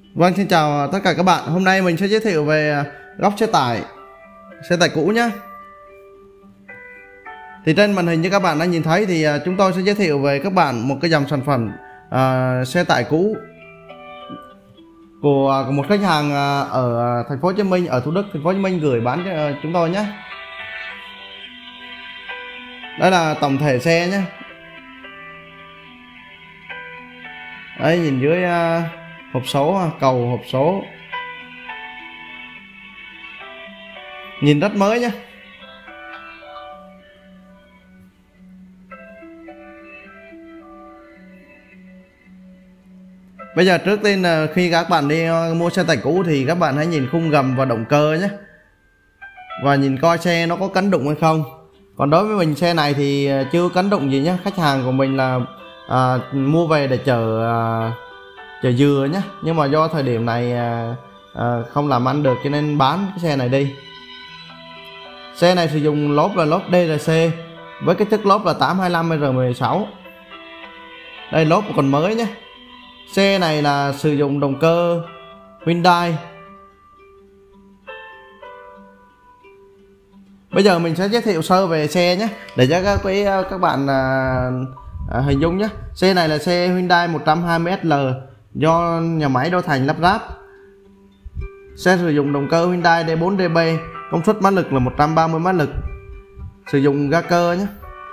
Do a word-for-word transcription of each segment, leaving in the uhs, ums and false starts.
Vâng, xin chào tất cả các bạn. Hôm nay mình sẽ giới thiệu về góc xe tải xe tải cũ nhé. Thì trên màn hình như các bạn đã nhìn thấy thì chúng tôi sẽ giới thiệu về các bạn một cái dòng sản phẩm uh, xe tải cũ của, của một khách hàng ở thành phố Hồ Chí Minh, ở Thủ Đức, thành phố Hồ Chí Minh gửi bán cho chúng tôi nhé. Đây là tổng thể xe nhé. Đấy, nhìn dưới uh, hộp số, cầu hộp số nhìn rất mới nhé. Bây giờ trước tiên là khi các bạn đi mua xe tải cũ thì các bạn hãy nhìn khung gầm và động cơ nhé, và nhìn coi xe nó có cấn đụng hay không. Còn đối với mình, xe này thì chưa cấn đụng gì nhé. Khách hàng của mình là à, mua về để chở à, chở dừa nhé, nhưng mà do thời điểm này à, à, không làm ăn được cho nên bán cái xe này đi. Xe này sử dụng lốp là lốp đê rờ xê với kích thước lốp là tám hai lăm R mười sáu. Đây, lốp còn mới nhé. Xe này là sử dụng động cơ Hyundai. Bây giờ mình sẽ giới thiệu sơ về xe nhé, để cho các quý các bạn à, à, hình dung nhé. Xe này là xe Hyundai một trăm hai mươi S L do nhà máy Đô Thành lắp ráp. Xe sử dụng động cơ Hyundai D bốn D B, công suất mã lực là một trăm ba mươi mã lực, sử dụng ga cơ nhé.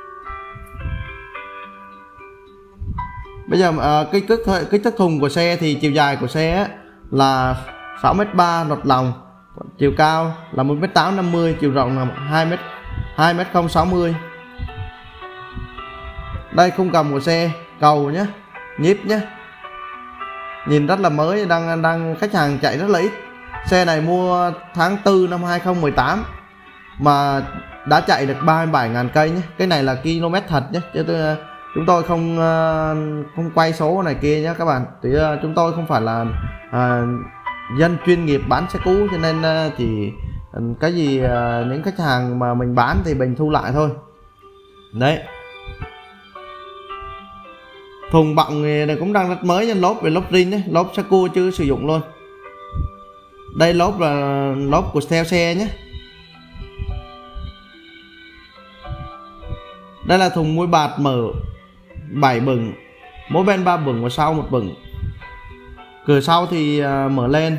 Bây giờ uh, kích thước kích thước thùng của xe thì chiều dài của xe là sáu mét ba lọt lòng, chiều cao là một mét tám năm mươi, chiều rộng là hai mét hai mét không sáu mươi. Đây, khung gầm của xe, cầu nhé, nhíp nhé, nhìn rất là mới, đang đang khách hàng chạy rất là ít. Xe này mua tháng tư năm hai không một tám mà đã chạy được ba mươi bảy nghìn cây nhé. Cái này là km thật nhé, chứ tôi, chúng tôi không không quay số này kia nhé các bạn. Thì chúng tôi không phải là à, dân chuyên nghiệp bán xe cũ, cho nên thì cái gì những khách hàng mà mình bán thì mình thu lại thôi. Đấy, thùng bọng này cũng đang rất mới nha. Lốp về lốp zin nhé, lốp xe cua chưa sử dụng luôn. Đây, lốp là lốp của theo xe nhé. Đây là thùng mũi bạt mở bảy bửng, mỗi bên ba bửng và sau một bửng. Cửa sau thì uh, mở lên.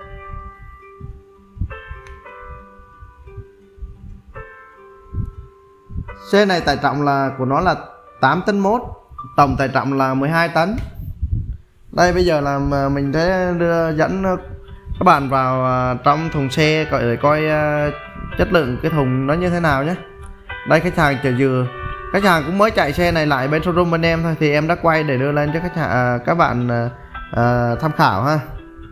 Xe này tải trọng là của nó là tám tấn mốt, tổng tải trọng là mười hai tấn. Đây, bây giờ là mình sẽ đưa dẫn các bạn vào trong thùng xe để coi uh, chất lượng cái thùng nó như thế nào nhé. Đây, khách hàng chở dừa. Khách hàng cũng mới chạy xe này lại bên showroom bên em thôi, thì em đã quay để đưa lên cho khách hàng à, các bạn à, à, tham khảo ha.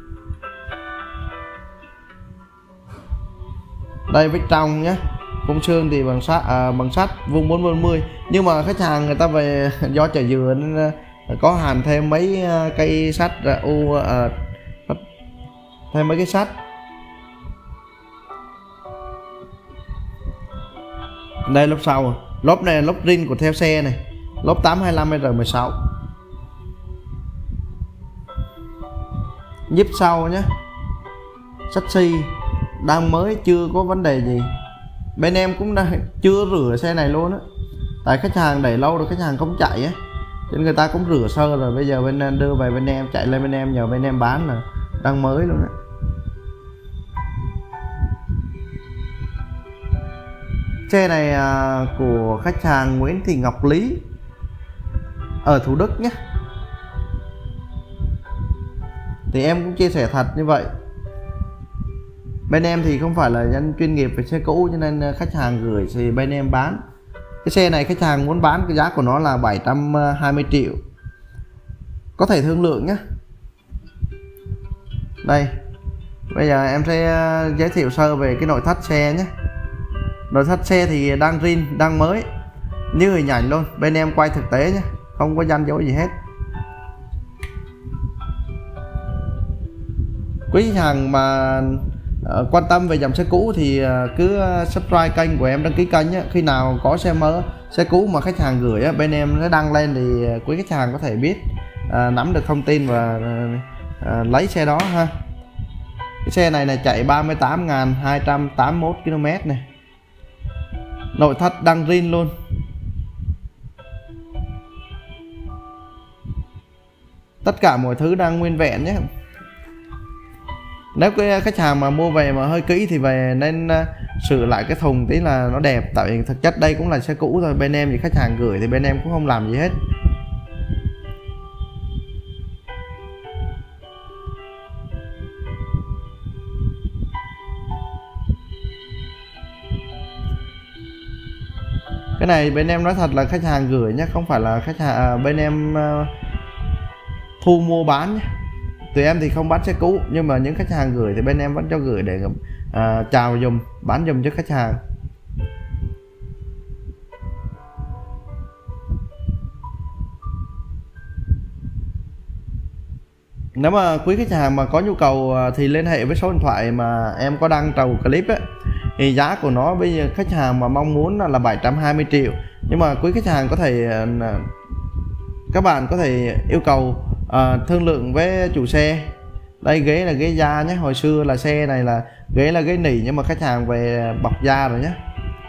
Đây, vết trong nhé, khung xương thì bằng sắt à, bằng sắt vuông bốn bốn mươi, nhưng mà khách hàng người ta về do chở dừa nên có hàn thêm mấy cây sắt u à, thêm mấy cái sắt. Đây, lốp sau, lốp này là lốp zin của theo xe này, lốp tám hai lăm R mười sáu. Nhíp sau nhé, sắt xi đang mới, chưa có vấn đề gì. Bên em cũng đang chưa rửa xe này luôn á, tại khách hàng đẩy lâu rồi, khách hàng không chạy á, nên người ta cũng rửa sơ rồi. Bây giờ bên đưa về bên em, chạy lên bên em nhờ bên em bán là đang mới luôn á. Xe này à, của khách hàng Nguyễn Thị Ngọc Lý ở Thủ Đức nhé. Thì em cũng chia sẻ thật như vậy. Bên em thì không phải là dân chuyên nghiệp về xe cũ, cho nên khách hàng gửi thì bên em bán. Cái xe này khách hàng muốn bán, cái giá của nó là bảy trăm hai mươi triệu, có thể thương lượng nhé. Đây, bây giờ em sẽ giới thiệu sơ về cái nội thất xe nhé. Nội thất xe thì đang zin, đang mới như hình ảnh luôn. Bên em quay thực tế nhé, không có gian dối gì hết. Quý hàng mà uh, quan tâm về dòng xe cũ thì uh, cứ subscribe kênh của em, đăng ký kênh nhé. Khi nào có xe mới, xe cũ mà khách hàng gửi á, bên em nó đăng lên thì quý khách hàng có thể biết, uh, nắm được thông tin và uh, à, lấy xe đó ha. Cái xe này là chạy ba mươi tám nghìn hai trăm tám mươi mốt ki lô mét này, nội thất đăng zin luôn. Tất cả mọi thứ đang nguyên vẹn nhé. Nếu cái khách hàng mà mua về mà hơi kỹ thì về nên uh, sửa lại cái thùng tí là nó đẹp. Tại vì thực chất đây cũng là xe cũ thôi, bên em thì khách hàng gửi thì bên em cũng không làm gì hết. Cái này bên em nói thật là khách hàng gửi nhé, không phải là khách hàng à, bên em uh, thu mua bán nhé. Tụi em thì không bán xe cũ, nhưng mà những khách hàng gửi thì bên em vẫn cho gửi để uh, chào dùm, bán dùm cho khách hàng. Nếu mà quý khách hàng mà có nhu cầu thì liên hệ với số điện thoại mà em có đăng đầu clip ấy. Thì giá của nó bây giờ khách hàng mà mong muốn là bảy trăm hai mươi triệu, nhưng mà quý khách hàng có thể các bạn có thể yêu cầu uh, thương lượng với chủ xe. Đây ghế là ghế da nhé, hồi xưa là xe này là ghế là ghế nỉ, nhưng mà khách hàng về bọc da rồi nhé,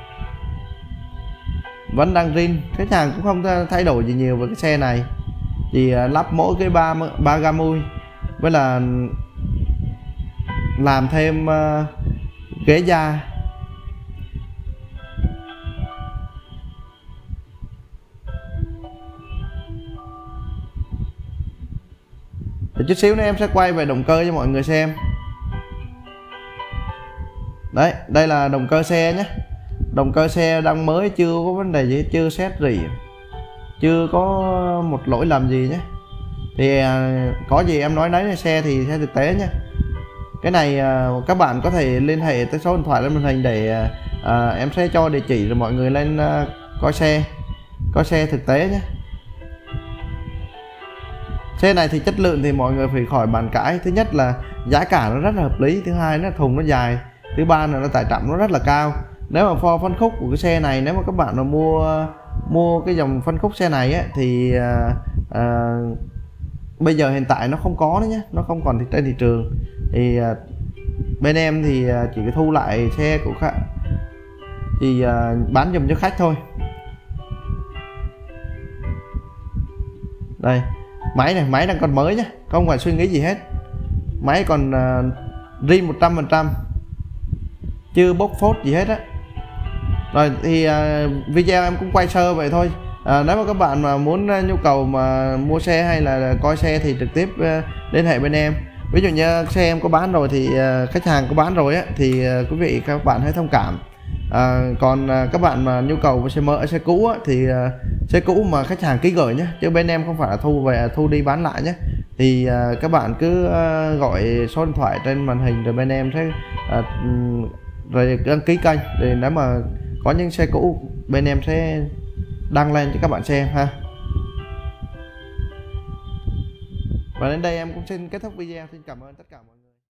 vẫn đang zin. Khách hàng cũng không thay đổi gì nhiều với cái xe này, chỉ uh, lắp mỗi cái ba ba ga mui với là làm thêm uh, ghế da. Thì chút xíu nữa em sẽ quay về động cơ cho mọi người xem. Đấy, đây là động cơ xe nhé. Động cơ xe đang mới, chưa có vấn đề gì, chưa xét rỉ, chưa có một lỗi làm gì nhé. Thì à, có gì em nói nấy xe thì theo thực tế nhé. Cái này à, các bạn có thể liên hệ tới số điện thoại lên màn hình để à, em sẽ cho địa chỉ rồi mọi người lên à, coi xe, coi xe thực tế nhé. Xe này thì chất lượng thì mọi người phải khỏi bàn cãi. Thứ nhất là giá cả nó rất là hợp lý, thứ hai nó thùng nó dài, thứ ba là nó tải trọng nó rất là cao. Nếu mà for phân khúc của cái xe này, nếu mà các bạn mà mua mua cái dòng phân khúc xe này ấy, thì à, à, bây giờ hiện tại nó không có nữa nhé, nó không còn trên thị trường. Thì à, bên em thì à, chỉ thu lại xe của khách thì à, bán dùm cho khách thôi. Đây, máy này, máy đang còn mới nhé, không phải suy nghĩ gì hết. Máy còn uh, zin một trăm phần trăm, chưa bốc phốt gì hết á. Rồi thì uh, video em cũng quay sơ vậy thôi. uh, Nếu mà các bạn mà muốn uh, nhu cầu mà mua xe hay là coi xe thì trực tiếp uh, liên hệ bên em. Ví dụ như xe em có bán rồi thì uh, khách hàng có bán rồi á, thì uh, quý vị các bạn hãy thông cảm. À, còn à, các bạn mà nhu cầu xe mới xe cũ á, thì à, xe cũ mà khách hàng ký gửi nhé, chứ bên em không phải là thu về thu đi bán lại nhé. Thì à, các bạn cứ à, gọi số điện thoại trên màn hình rồi bên em sẽ à, rồi đăng ký kênh, để nếu mà có những xe cũ bên em sẽ đăng lên cho các bạn xem ha. Và đến đây em cũng xin kết thúc video. Xin cảm ơn tất cả mọi người.